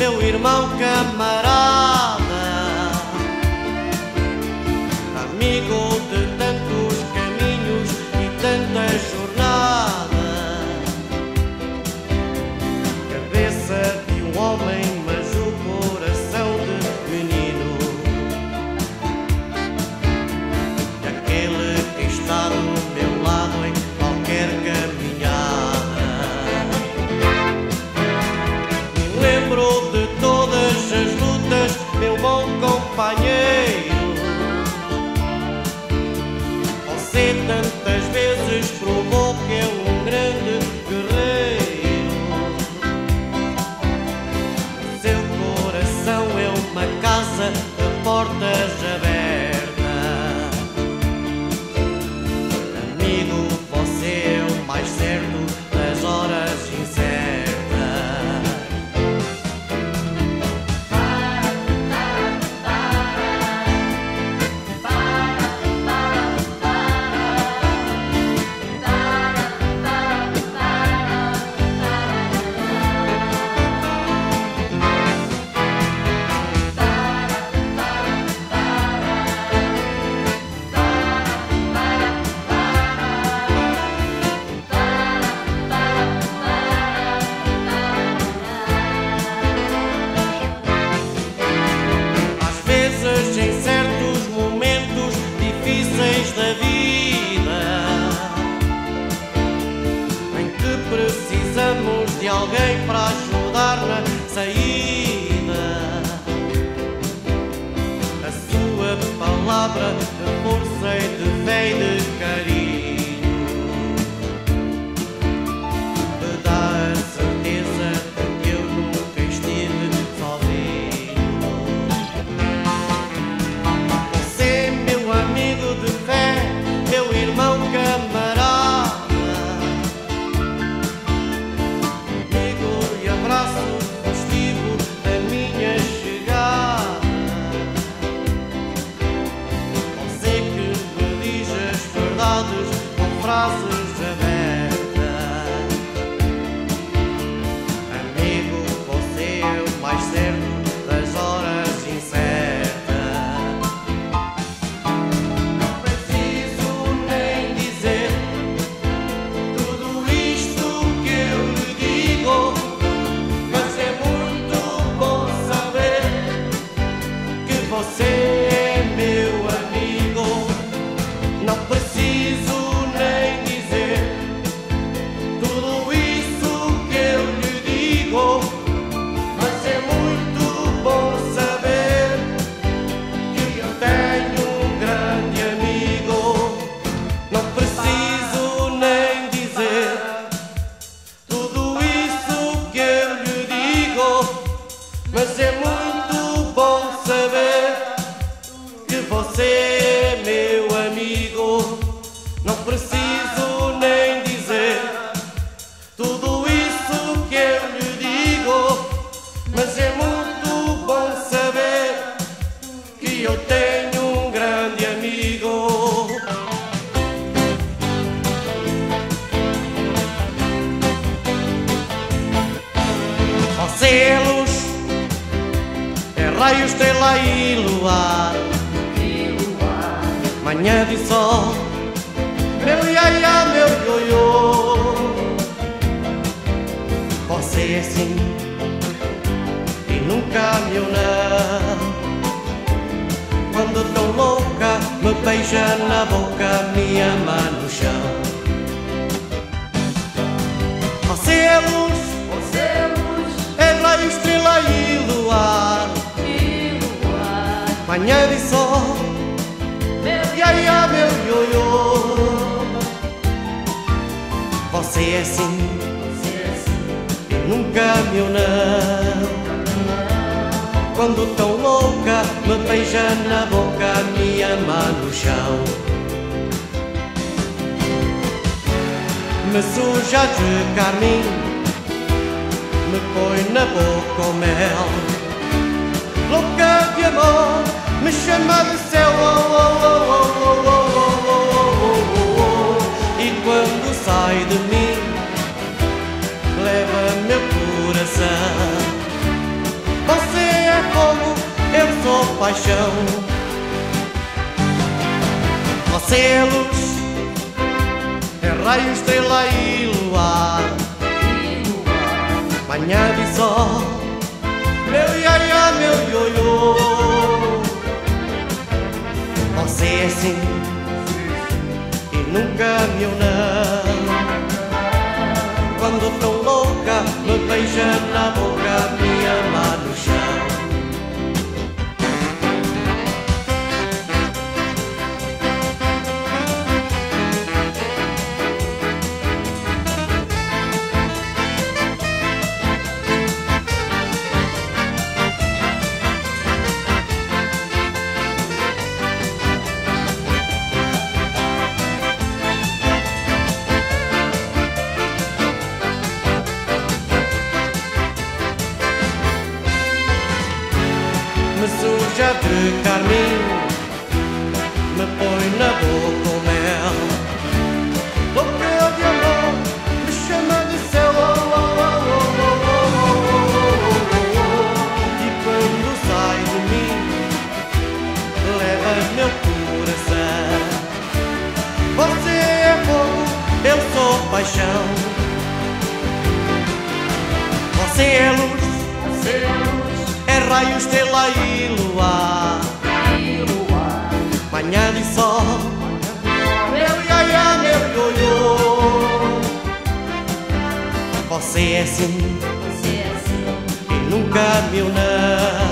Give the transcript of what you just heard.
meu irmão camarada, amigo de tantos caminhos e tantas jornadas, cabeça de um homem, mas o coração de menino, aquele que está do meu lado em qualquer caminhada. Me lembro de todas as lutas, meu bom companheiro. Você tantas vezes provou que é um grande guerreiro. O seu coração é uma casa de portas abertas. Amigo, você é o mais certo das horas incertas. Em certos momentos difíceis da vida, em que precisamos de alguém para ajudar na saída, a sua palavra de força e de fé e de carinho me dá a certeza de que eu nunca estive sozinho. De fé, meu irmão camarada, amigo e abraço festivo da minha chegada. Você que me diz as verdades com frases abertas. Amigo, você é o mais certo das horas incertas. Você é meu amigo, não preciso nem dizer tudo isso que eu lhe digo, mas é muito bom saber que eu tenho um grande amigo. Não preciso nem dizer tudo isso que eu lhe digo, mas é muito bom saber que você é meu amigo. Não preciso nem dizer tudo isso que eu lhe digo, mas é muito bom saber que eu tenho um grande amigo. Você é luz, é raio, estrela e luar, manhã de sol, meu iaiá, meu ioiô. Você é assim e nunca me não. Quando tão louca me beija na boca, me ama no chão. Você é luz, é raio, estrela e luar, manhã de sol, meu iaiá, meu ioiô. Você é assim e nunca me não. Quando tão louca me beija na boca, me ama no chão. Me suja de carmim, me põe na boca o mel. Louca de amor, me chama de céu, oh, oh, oh, oh, oh, oh, oh, oh, oh. E quando sai de mim, leva meu coração. paixão. Você é luz, é raio, estrela e luar, manhã de sol, meu iaia, meu ioiô. Você é sim e nunca meu não. Quando tão louca me beija na boca, me ama no chão. Me suja de carmim, me põe na boca o mel. Louca de amor, me chama de céu, oh, oh, oh, oh, oh, oh, oh. E quando sai de mim, leva meu coração. Você é fogo, eu sou paixão. Você é luz, é raio, estrela e luar, manhã de sol, meu iaia, meu ioiô. Você é sim e nunca me não.